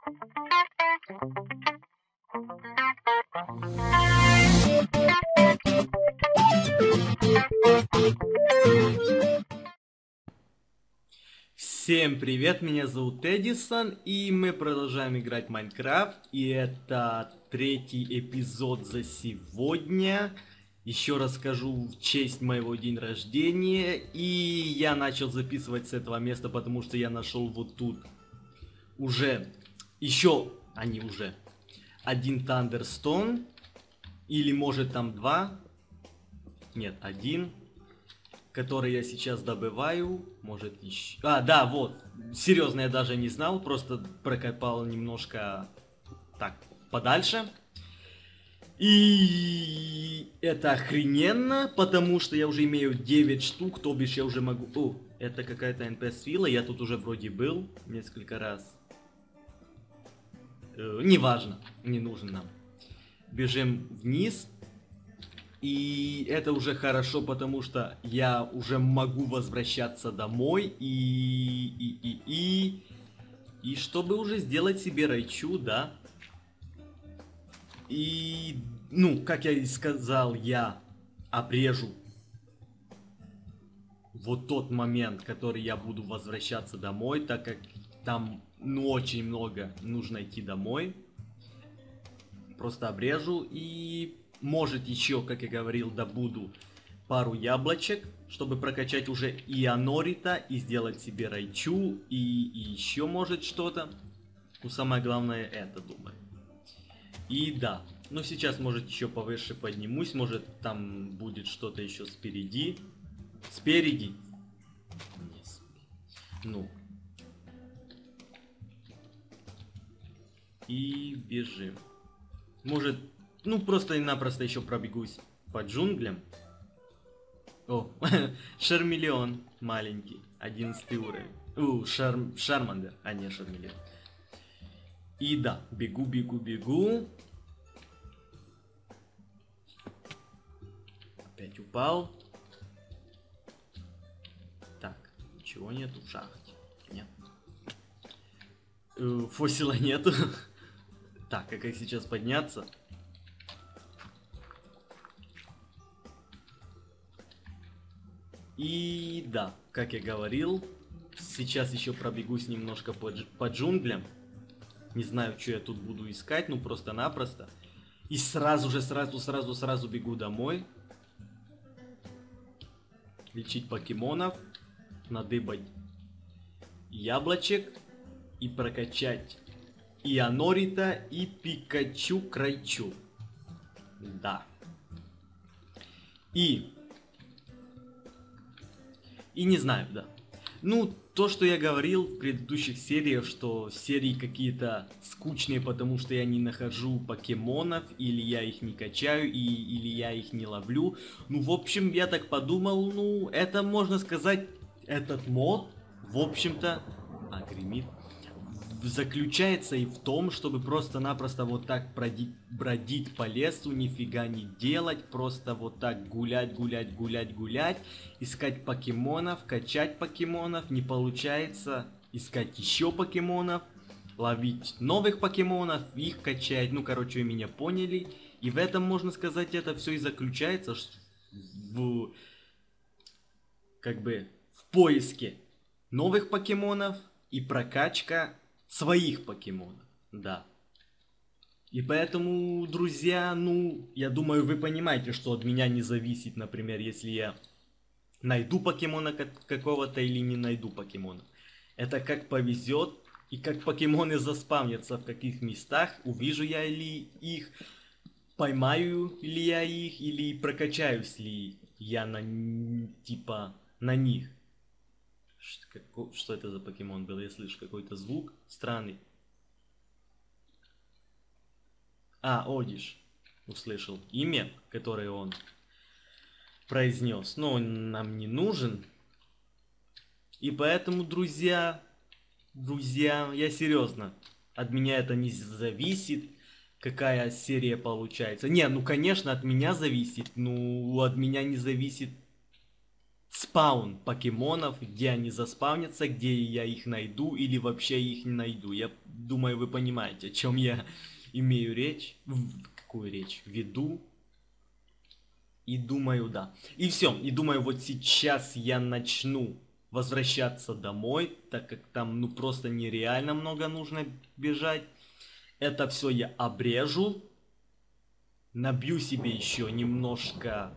Всем привет, меня зовут Эдисон, и мы продолжаем играть в Майнкрафт, и это третий эпизод за сегодня. Еще раз скажу в честь моего день рождения, и я начал записывать с этого места, потому что я нашел вот тут один Thunderstone, или может там два, нет, один, который я сейчас добываю, может еще... да, вот, серьезно, я даже не знал, просто прокопал немножко так, подальше. И это охрененно, потому что я уже имею 9 штук, то бишь я уже могу... О, это какая-то NPS-вилла, я тут уже вроде был несколько раз. Неважно, не нужен нам. Бежим вниз. И это уже хорошо, потому что я уже могу возвращаться домой и чтобы уже сделать себе райчу, да. И, ну, как я и сказал, я обрежу вот тот момент, который я буду возвращаться домой, так как там, ну, очень много нужно идти домой. Просто обрежу и... Может еще, как я говорил, добуду пару яблочек, чтобы прокачать уже и Анорита, и сделать себе Райчу, и еще может что-то. Ну, самое главное это, думаю. И да, ну сейчас, может, еще повыше поднимусь, может, там будет что-то еще спереди. Спереди? Ну. И бежим. Может... Ну, просто и напросто еще пробегусь по джунглям. О, Шармелеон маленький, 11 уровень. Шармандер, а не Шармелеон. И да, бегу. Опять упал. Так, ничего нету в шахте. Нет. Фосила нету. Так, как сейчас подняться? И да, как я говорил, сейчас еще пробегусь немножко по джунглям. Не знаю, что я тут буду искать, ну просто-напросто. И сразу бегу домой. Лечить покемонов, надыбать яблочек и прокачать и Анорита, и Пикачу Крайчу. Да. И не знаю, да. Ну, то, что я говорил в предыдущих сериях, что серии какие-то скучные, потому что я не нахожу покемонов, или я их не качаю, или я их не ловлю. Ну, в общем, я так подумал, ну, это можно сказать, этот мод, в общем-то, гремит, заключается и в том, чтобы просто-напросто вот так бродить по лесу, нифига не делать, просто вот так гулять, искать покемонов, качать покемонов, не получается, искать еще покемонов, ловить новых покемонов, их качать, ну, короче, вы меня поняли, и в этом, можно сказать, это все и заключается, в поиске новых покемонов и прокачка своих покемонов, да. И поэтому, друзья, ну, я думаю, вы понимаете, что от меня не зависит, например, если я найду покемона какого-то или не найду покемона. Это как повезет, и как покемоны заспавнятся в каких местах, увижу я ли их, поймаю ли я их, или прокачаюсь ли я на них. Что это за покемон был? Я слышу какой-то звук странный. Одиш. Услышал имя, которое он произнес. Но он нам не нужен. И поэтому, друзья, я серьезно. От меня это не зависит, какая серия получается. Не, ну конечно от меня зависит. Ну, от меня не зависит спаун покемонов, где они заспавнятся, где я их найду или вообще их не найду. Я думаю, вы понимаете, о чем я имею речь. Какую речь? Веду. И думаю, да. И все. И думаю, вот сейчас я начну возвращаться домой, так как там ну просто нереально много нужно бежать. Это все я обрежу. Набью себе еще немножко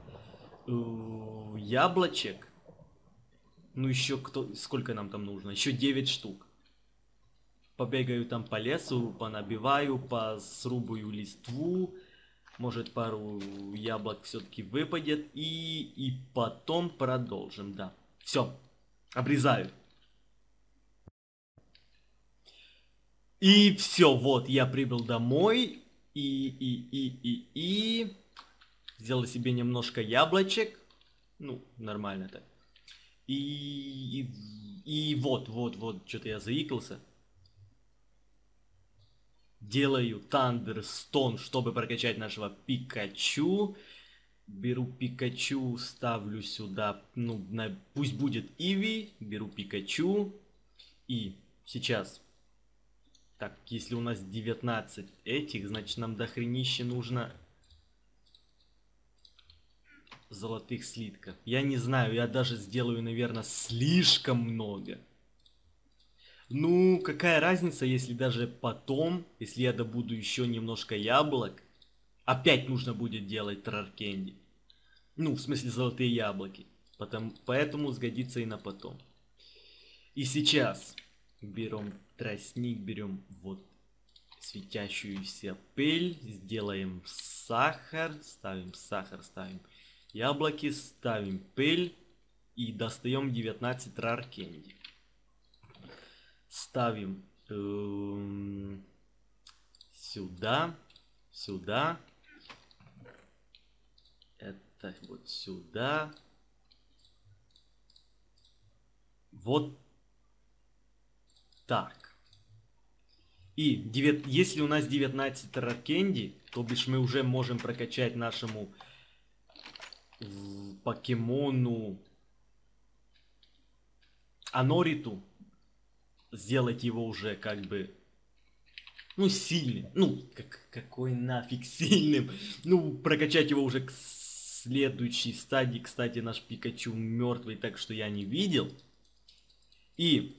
яблочек. Ну еще сколько нам там нужно? Еще 9 штук. Побегаю там по лесу, понабиваю, посрубую листву. Может пару яблок все-таки выпадет. И потом продолжим, да. Все, обрезаю. И все, вот, я прибыл домой. И сделал себе немножко яблочек. Ну, нормально так. И вот, что-то я заикался. Делаю Thunderstone, чтобы прокачать нашего Пикачу. Беру Пикачу, ставлю сюда, ну, пусть будет Иви. Беру Пикачу. И сейчас. Так, если у нас 19 этих, значит нам дохренище нужно золотых слитков. Я не знаю, я даже сделаю, наверное, слишком много. Ну, какая разница, если даже потом, если я добуду еще немножко яблок, опять нужно будет делать траркенди. Ну, в смысле золотые яблоки. Поэтому сгодится и на потом. И сейчас берем тростник, берем вот светящуюся пыль, сделаем сахар, ставим яблоки, ставим пыль и достаем 19 раркенди. Ставим сюда, сюда, это вот сюда, вот так. И если у нас 19 раркенди, то бишь мы уже можем прокачать нашему покемону Анориту, сделать его уже как бы, ну, сильным. Ну, какой нафиг сильным. Ну, прокачать его уже к следующей стадии. Кстати, наш Пикачу мертвый, так что я не видел. И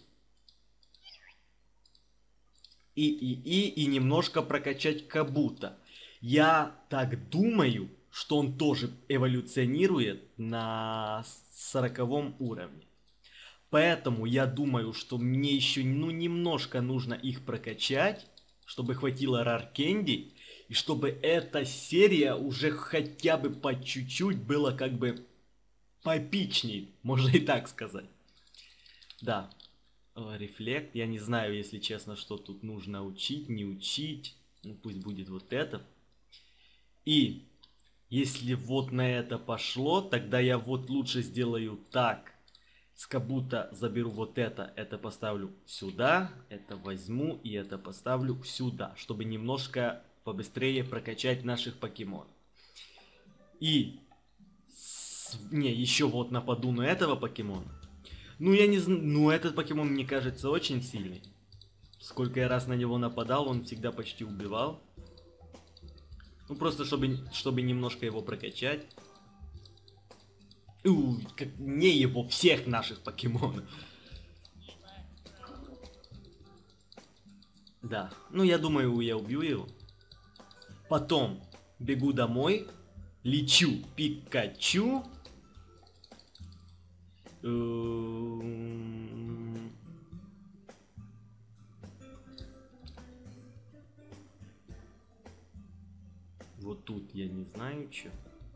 немножко прокачать Кабуто. Я так думаю, что он тоже эволюционирует на 40 уровне. Поэтому я думаю, что мне еще ну немножко нужно их прокачать, чтобы хватило раркенди, и чтобы эта серия уже хотя бы по чуть-чуть была как бы поэпичней, можно и так сказать. Да, рефлект, я не знаю, если честно, что тут нужно учить, не учить, ну пусть будет вот это. И если вот на это пошло, тогда я вот лучше сделаю так. С Кабуто заберу вот это поставлю сюда, это возьму и это поставлю сюда, чтобы немножко побыстрее прокачать наших покемонов. И еще вот нападу на этого покемона. Ну я не знаю, ну этот покемон мне кажется очень сильный. Сколько я раз на него нападал, он всегда почти убивал. Ну просто чтобы немножко его прокачать. Как не его, всех наших покемонов. Да, ну я думаю, я убью его. Потом бегу домой, лечу Пикачу. Вот тут я не знаю, что.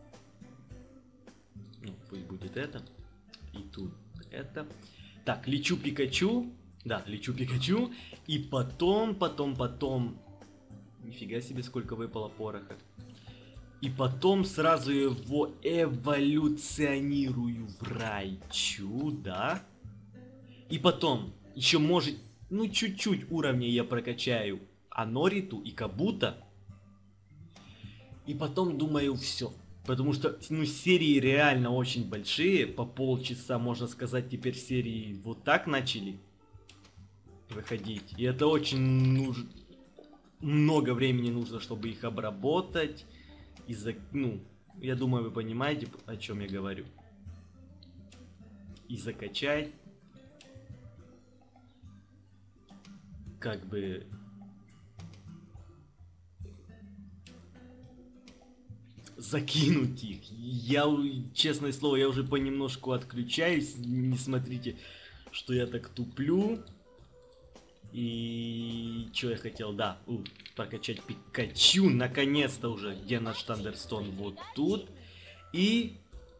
Ну, пусть будет это. И тут это. Так, лечу Пикачу. Да, лечу Пикачу. И потом. Нифига себе, сколько выпало пороха. И потом сразу его эволюционирую в Райчу, да? И потом, еще может, ну чуть-чуть уровней я прокачаю Анориту и Кабуто. И потом думаю, все. Потому что, ну, серии реально очень большие, по полчаса, можно сказать, теперь серии вот так начали выходить. И это очень много времени нужно, чтобы их обработать. Ну, я думаю, вы понимаете, о чем я говорю. И закачать. Как бы... закинуть их. Я, честное слово, я уже понемножку отключаюсь. Не смотрите, что я так туплю. И что я хотел, да, прокачать Пикачу, наконец-то уже, где наш Тандерстон, вот тут. И...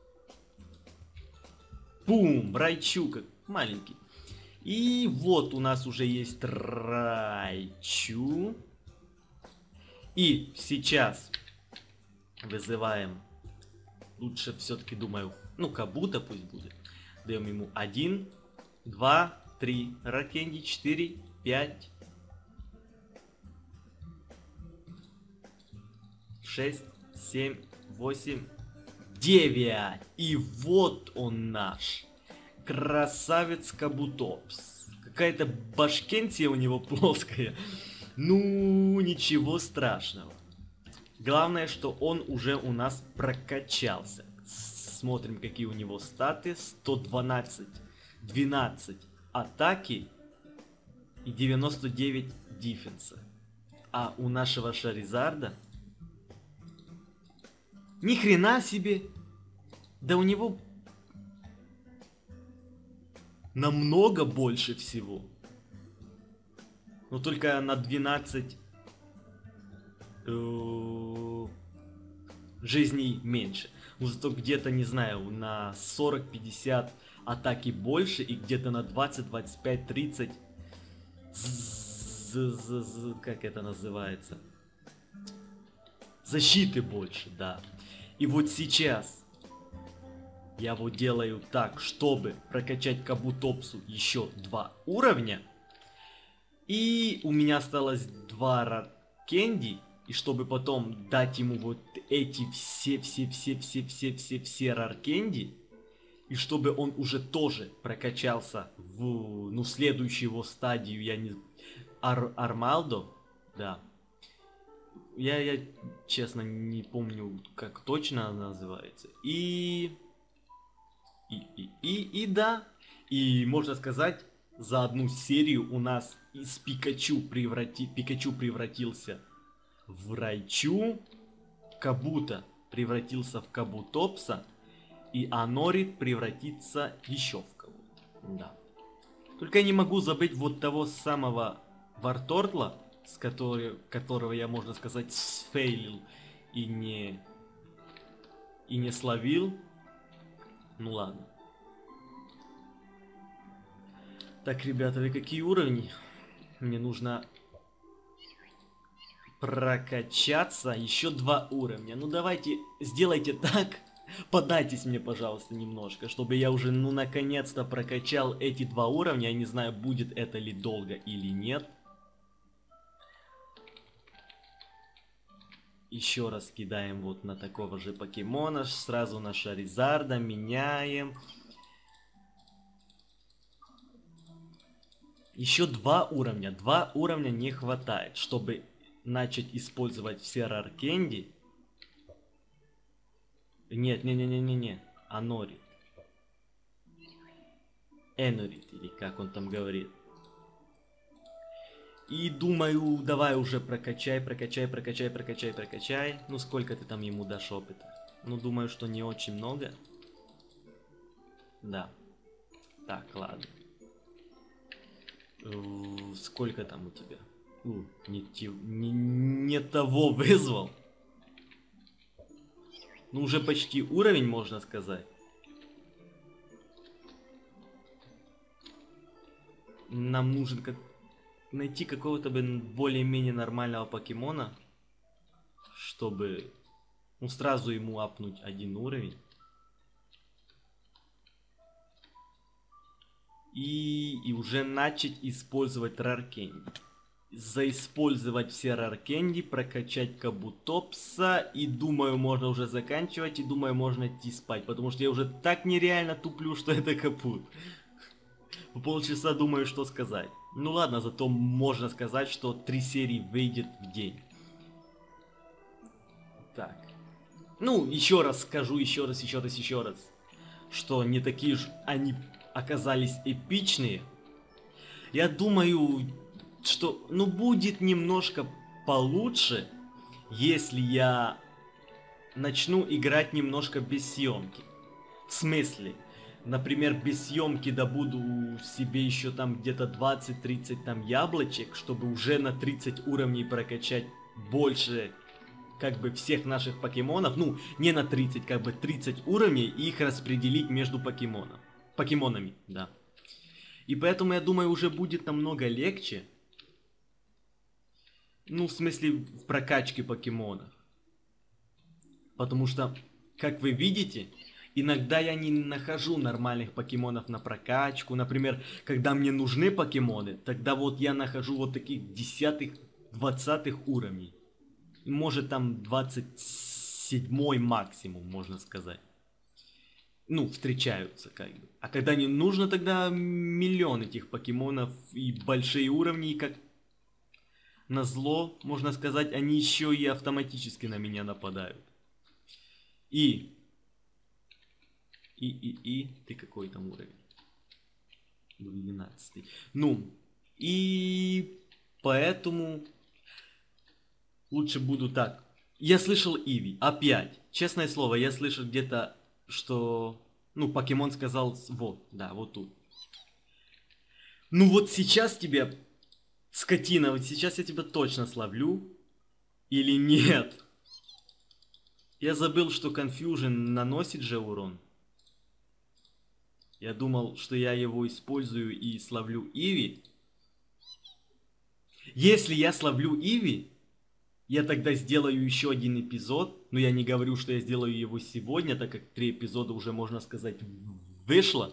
Бум, Райчу, как маленький. И вот у нас уже есть Райчу. И сейчас вызываем, лучше все-таки думаю, ну Кабуто пусть будет. Даем ему 1, 2, 3, Раркенди, 4, 5, 6, 7, 8, 9. И вот он наш. Красавец Кабутопс. Какая-то башкентия у него плоская. Ну, ничего страшного. Главное, что он уже у нас прокачался. Смотрим, какие у него статы. 112, 12 атаки и 99 дефенса. А у нашего Шаризарда... Ни хрена себе! Да у него... намного больше всего. Но только на 12 жизней меньше. Но зато где-то, не знаю, на 40-50 атаки больше и где-то на 20, 25, 30 как это называется? Защиты больше, да. И вот сейчас я вот делаю так, чтобы прокачать Кабутопсу еще 2 уровня. И у меня осталось 2 Раркенди. И чтобы потом дать ему вот эти все Раркенди. И чтобы он уже тоже прокачался в, ну, следующую его стадию, я не... Армалдо, да. Я честно не помню, как точно она называется. Да. И можно сказать, за одну серию у нас из Пикачу превратился в Райчу, Кабуто превратился в Кабутопса, и Анорит превратится еще в кого-то. Да. Только я не могу забыть вот того самого Вартортла, которого я, можно сказать, сфейлил и не словил. Ну ладно. Так, ребята, вы какие уровни? Мне нужно прокачаться. Еще 2 уровня. Ну давайте, сделайте так. Подайтесь мне, пожалуйста, немножко, чтобы я уже, ну, наконец-то прокачал эти 2 уровня. Я не знаю, будет это ли долго или нет. Еще раз кидаем вот на такого же покемона. Сразу на Шаризарда меняем. Еще 2 уровня. 2 уровня не хватает, чтобы начать использовать все Раркенди. Нет, не. Анорит. Энорит, или как он там говорит. И думаю, давай уже прокачай. Ну, сколько ты там ему дашь опыта? Ну, думаю, что не очень много. Да. Так, ладно. Сколько там у тебя? Не того вызвал. Ну, уже почти уровень, можно сказать. Нам нужен найти какого-то более-менее нормального покемона, чтобы, ну, сразу ему апнуть 1 уровень. И уже начать использовать Раркенди. заиспользовать все раркенди, прокачать Кабутопса, и думаю, можно уже заканчивать, и думаю, можно идти спать, потому что я уже так нереально туплю, что это капут. По полчаса думаю, что сказать. Ну ладно, зато можно сказать, что 3 серии выйдет в день. Так. Ну, еще раз скажу, еще раз, что не такие же они оказались эпичные. Я думаю, что, ну, будет немножко получше, если я начну играть немножко без съемки. В смысле? Например, без съемки добуду себе еще там где-то 20-30 там яблочек, чтобы уже на 30 уровней прокачать больше как бы всех наших покемонов. Ну, не на 30, как бы 30 уровней и их распределить между покемонами, да. И поэтому, я думаю, уже будет намного легче. Ну, в смысле, в прокачке покемонов. Потому что, как вы видите, иногда я не нахожу нормальных покемонов на прокачку. Например, когда мне нужны покемоны, тогда вот я нахожу вот таких 10-х, 20-х уровней. Может там 27-й максимум, можно сказать. Ну, встречаются как бы. А когда не нужно, тогда миллион этих покемонов и большие уровни, и как назло, можно сказать, они еще и автоматически на меня нападают. И ты какой там уровень? 12. Ну, и поэтому лучше буду так. Я слышал Иви, опять. Честное слово, я слышал где-то, что... Ну, покемон сказал, вот, да, вот тут. Ну вот сейчас тебе, скотина, вот сейчас я тебя точно словлю. Или нет? Я забыл, что Confusion наносит же урон. Я думал, что я его использую и словлю Иви. Если я словлю Иви, я тогда сделаю еще один эпизод. Но я не говорю, что я сделаю его сегодня, так как 3 эпизода уже, можно сказать, вышло.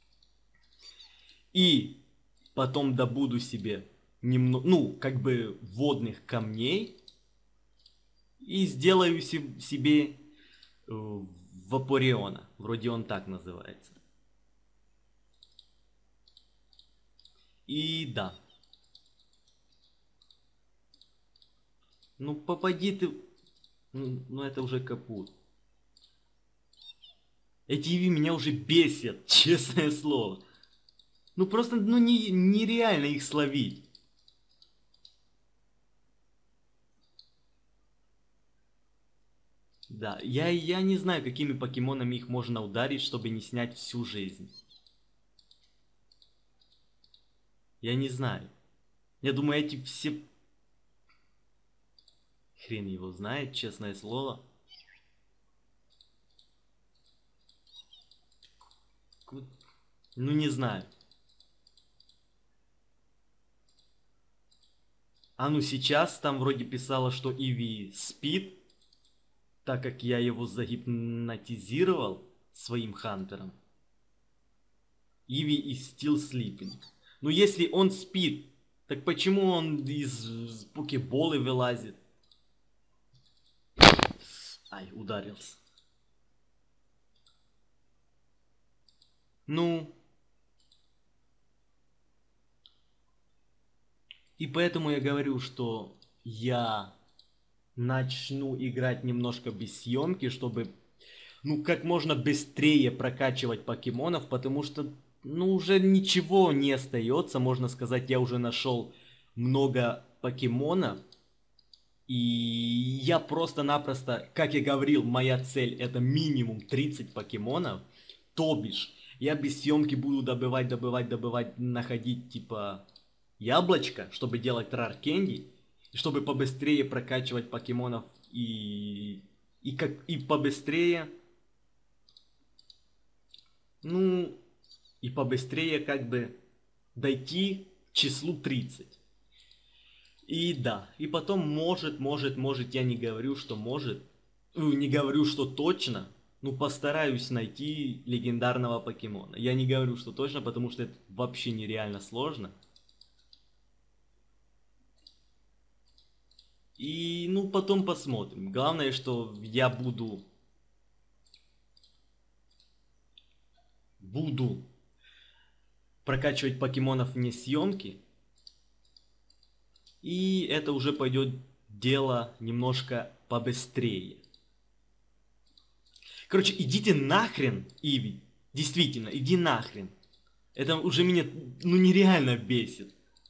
И потом добуду себе немного, ну, как бы водных камней. И сделаю себе Вапориона. Вроде он так называется. И да. Ну попади ты... Ну это уже капут. Эти Иви меня уже бесят, честное слово. Ну просто, ну нереально их словить. Да, я не знаю, какими покемонами их можно ударить, чтобы не снять всю жизнь. Я не знаю. Я думаю, эти все... Хрен его знает, честное слово. Ну не знаю. А ну сейчас там вроде писало, что Иви спит, так как я его загипнотизировал своим хантером. Иви is still sleeping. Ну если он спит, так почему он из покеболы вылазит? Ай, ударился. Ну. И поэтому я говорю, что я начну играть немножко без съемки, чтобы, ну, как можно быстрее прокачивать покемонов, потому что, ну, уже ничего не остается, можно сказать, я уже нашел много покемонов, и я просто-напросто, как я говорил, моя цель это минимум 30 покемонов, то бишь, я без съемки буду добывать, находить, типа, яблочко, чтобы делать рар кенди, и чтобы побыстрее прокачивать покемонов и побыстрее, ну, и побыстрее как бы дойти к числу 30. И да, и потом может, я не говорю, что может, не говорю, что точно, ну постараюсь найти легендарного покемона. Я не говорю, что точно, потому что это вообще нереально сложно. И, ну, потом посмотрим. Главное, что я буду прокачивать покемонов вне съемки. И это уже пойдет дело немножко побыстрее. Короче, идите нахрен, Иви. Действительно, иди нахрен. Это уже меня, ну, нереально бесит.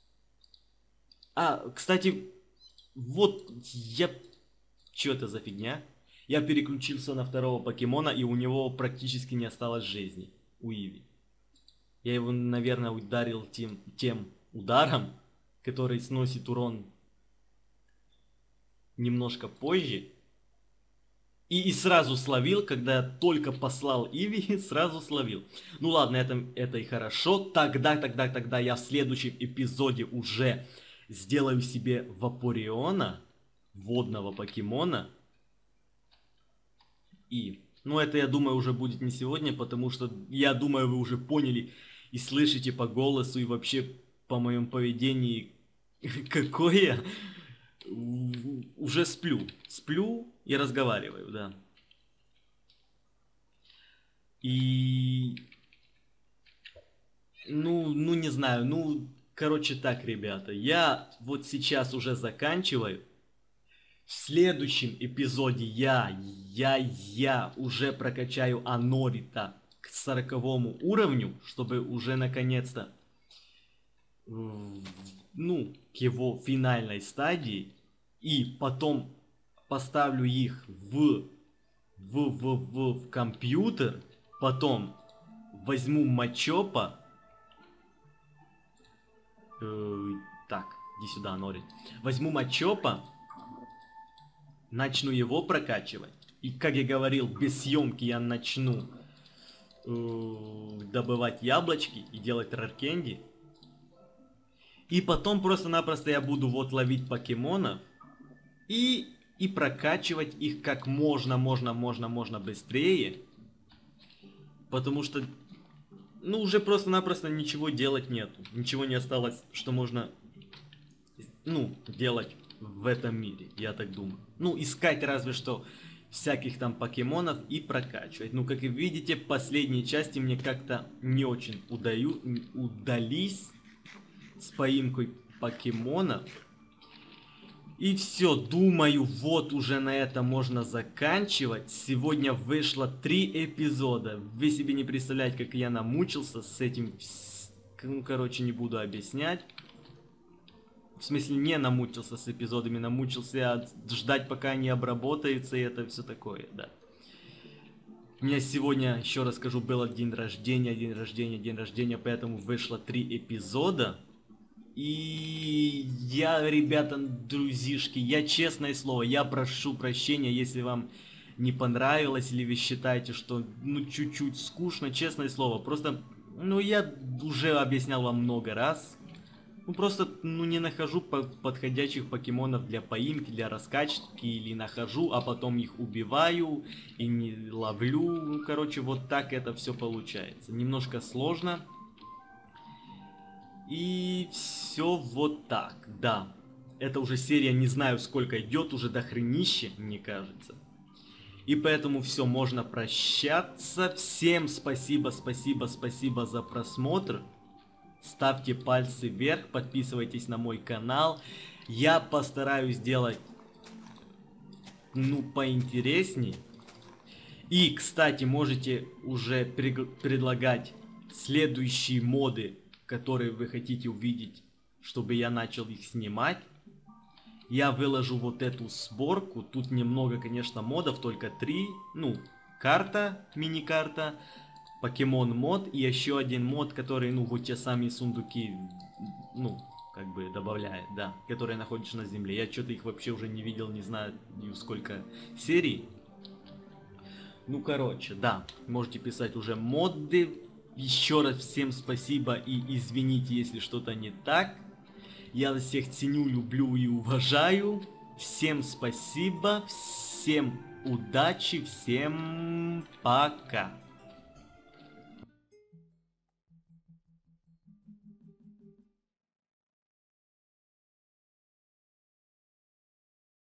А, кстати, вот я... Что это за фигня? Я переключился на второго покемона, и у него практически не осталось жизни. У Иви. Я его, наверное, ударил тем ударом, который сносит урон немножко позже. И сразу словил, когда я только послал Иви, сразу словил. Ну ладно, это и хорошо. Тогда я в следующем эпизоде уже сделаю себе Вапориона, водного покемона. И, ну это, я думаю, уже будет не сегодня, потому что, я думаю, вы уже поняли и слышите по голосу, и вообще по моему поведению, какое уже сплю и разговариваю, да. И ну не знаю, ну короче так, ребята, я вот сейчас уже заканчиваю. В следующем эпизоде я уже прокачаю Анорита к 40 уровню, чтобы уже наконец-то, ну, к его финальной стадии. И потом поставлю их в компьютер. Потом возьму Мачопа. Так, иди сюда, Нори. Возьму Мачопа. Начну его прокачивать. И, как я говорил, без съемки я начну добывать яблочки и делать раркенди. И потом просто-напросто я буду вот ловить покемонов. И прокачивать их как можно быстрее. Потому что, ну, уже просто-напросто ничего делать нету. Ничего не осталось, что можно, ну, делать в этом мире, я так думаю. Ну, искать разве что всяких там покемонов и прокачивать. Ну, как и видите, последние части мне как-то не очень удались с поимкой покемонов. И все, думаю, вот уже на этом можно заканчивать. Сегодня вышло 3 эпизода. Вы себе не представляете, как я намучился с этим. Ну, короче, не буду объяснять. В смысле, не намучился с эпизодами, намучился ждать, пока они обработаются, и это все такое, да. У меня сегодня, еще раз скажу, был день рождения, поэтому вышло 3 эпизода. И я, ребята, друзишки, я, честное слово, я прошу прощения, если вам не понравилось, или вы считаете, что, ну, чуть-чуть скучно, честное слово. Просто, ну, я уже объяснял вам много раз. Ну, просто, ну, не нахожу подходящих покемонов для поимки, для раскачки, или нахожу, а потом их убиваю и не ловлю. Ну, короче, вот так это все получается. Немножко сложно. И все вот так, да. Это уже серия, не знаю сколько идет, уже до хренища, мне кажется. И поэтому все, можно прощаться. Всем спасибо за просмотр. Ставьте пальцы вверх, подписывайтесь на мой канал. Я постараюсь сделать, ну, поинтересней. И, кстати, можете уже предлагать следующие моды, которые вы хотите увидеть, чтобы я начал их снимать. Я выложу вот эту сборку. Тут немного, конечно, модов, только 3. Ну, карта, мини-карта, покемон мод и еще один мод, который, ну, вот те самые сундуки, ну, как бы добавляет, да, которые находишься на земле. Я что-то их вообще уже не видел, не знаю, сколько серий. Ну, короче, да, можете писать уже моды. Еще раз всем спасибо и извините, если что-то не так. Я вас всех ценю, люблю и уважаю. Всем спасибо, всем удачи, всем пока.